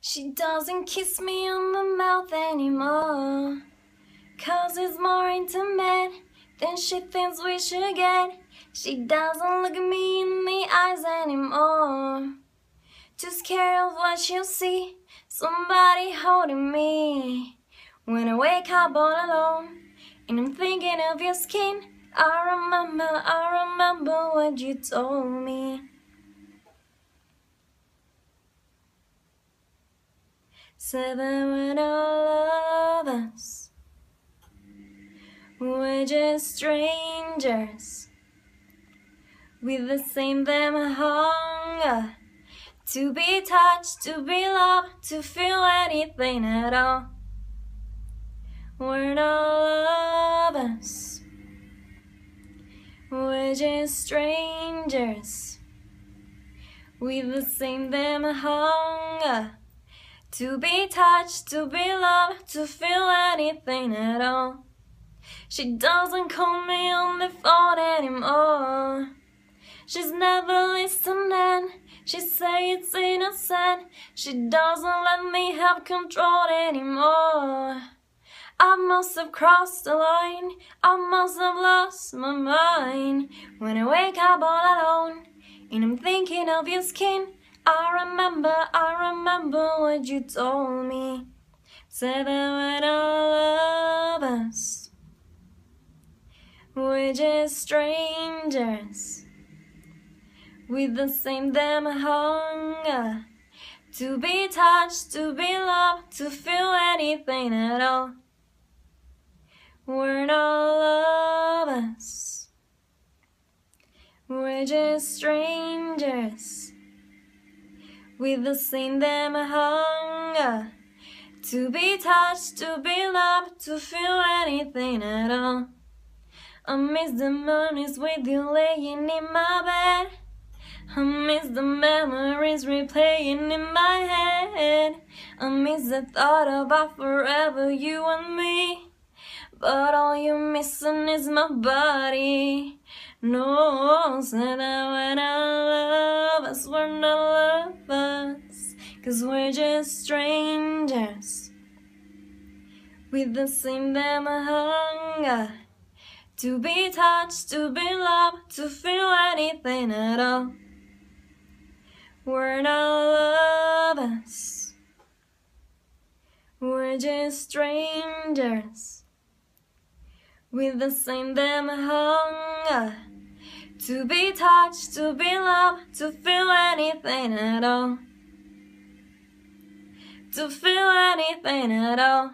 She doesn't kiss me on the mouth anymore, 'cause it's more intimate than she thinks we should get. She doesn't look me in the eyes anymore, too scared of what she'll see, somebody holding me. When I wake up all alone and I'm thinking of your skin, I remember what you told me. Said that when all of us we're just strangers with the same damn hunger to be touched, to be loved, to feel anything at all. When all of us we're just strangers with the same damn hunger to be touched, to be loved, to feel anything at all. She doesn't call me on the phone anymore. She's never listening. She say it's innocent. She doesn't let me have control anymore. I must have crossed the line. I must have lost my mind. When I wake up all alone and I'm thinking of your skin, I remember what you told me. Said that when all of us we're just strangers with the same damn hunger to be touched, to be loved, to feel anything at all. We're all of us, we're just strangers with the same damn hunger to be touched, to be loved, to feel anything at all. I miss the mornings with you laying in my bed. I miss the memories replaying in my head. I miss the thought about forever, you and me. But all you're missing is my body. No, said that when I love us, we're not lovers, 'cause we're just strangers with the same damn hunger to be touched, to be loved, to feel anything at all. We're not lovers, we're just strangers with the same damn hunger to be touched, to be loved, to feel anything at all. To feel anything at all.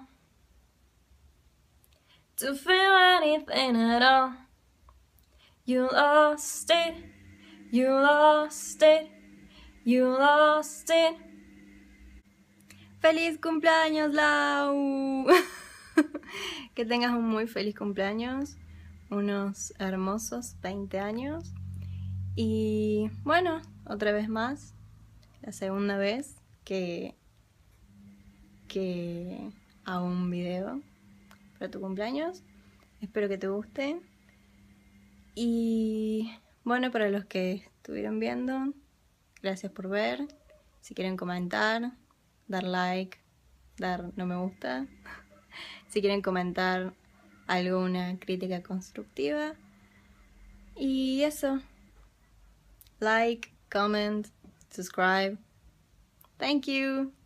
To feel anything at all. You lost it, you lost it, you lost it. ¡Feliz cumpleaños, Lau! Que tengas un muy feliz cumpleaños, unos hermosos 20 años. Y bueno, otra vez más, la segunda vez que hago un video para tu cumpleaños. Espero que te guste. Y bueno, para los que estuvieron viendo, gracias por ver. Si quieren comentar, dar like, dar no me gusta. Si quieren comentar alguna crítica constructiva. Y eso. Like, comment, subscribe. Thank you.